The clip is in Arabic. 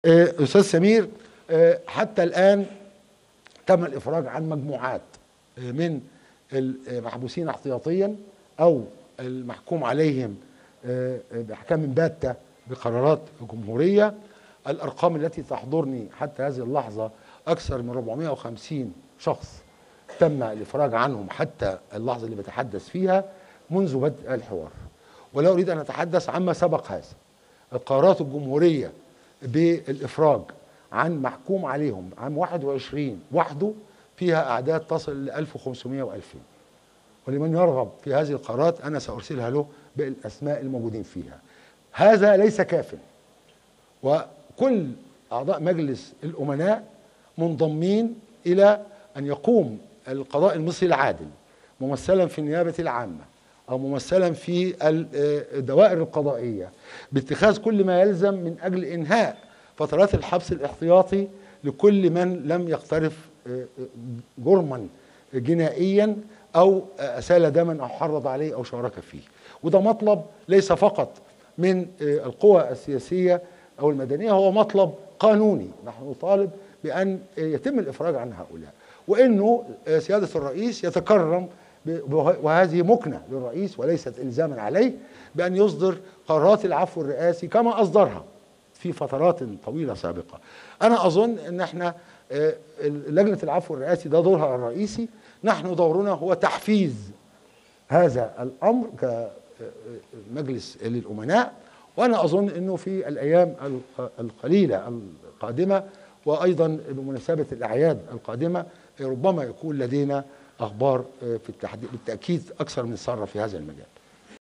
أستاذ سمير، حتى الآن تم الإفراج عن مجموعات من المحبوسين احتياطيا أو المحكوم عليهم بأحكام باتة بقرارات جمهورية. الأرقام التي تحضرني حتى هذه اللحظة أكثر من 450 شخص تم الإفراج عنهم حتى اللحظة اللي بتحدث فيها منذ بدء الحوار، ولا أريد أن أتحدث عما سبق هذا. القرارات الجمهورية بالإفراج عن محكوم عليهم عام 21 وحده فيها أعداد تصل ل 1500 و2000، ولمن يرغب في هذه القرارات أنا سأرسلها له بالأسماء الموجودين فيها. هذا ليس كاف، وكل أعضاء مجلس الأمناء منضمين إلى أن يقوم القضاء المصري العادل ممثلا في النيابة العامة أو ممثلا في الدوائر القضائية باتخاذ كل ما يلزم من أجل إنهاء فترات الحبس الاحتياطي لكل من لم يقترف جرما جنائيا أو أسال دما أو حرض عليه أو شارك فيه. وده مطلب ليس فقط من القوى السياسية أو المدنية، هو مطلب قانوني. نحن نطالب بأن يتم الإفراج عن هؤلاء، وأنه سيادة الرئيس يتكرم، وهذه مكنة للرئيس وليست إلزاما عليه، بأن يصدر قرارات العفو الرئاسي كما أصدرها في فترات طويلة سابقة. أنا أظن أن احنا لجنة العفو الرئاسي ده دورها الرئيسي، نحن دورنا هو تحفيز هذا الأمر كمجلس للأمناء. وأنا أظن أنه في الأيام القليلة القادمة وأيضا بمناسبة الأعياد القادمة ربما يكون لدينا أخبار بالتأكيد أكثر من سارة في هذا المجال.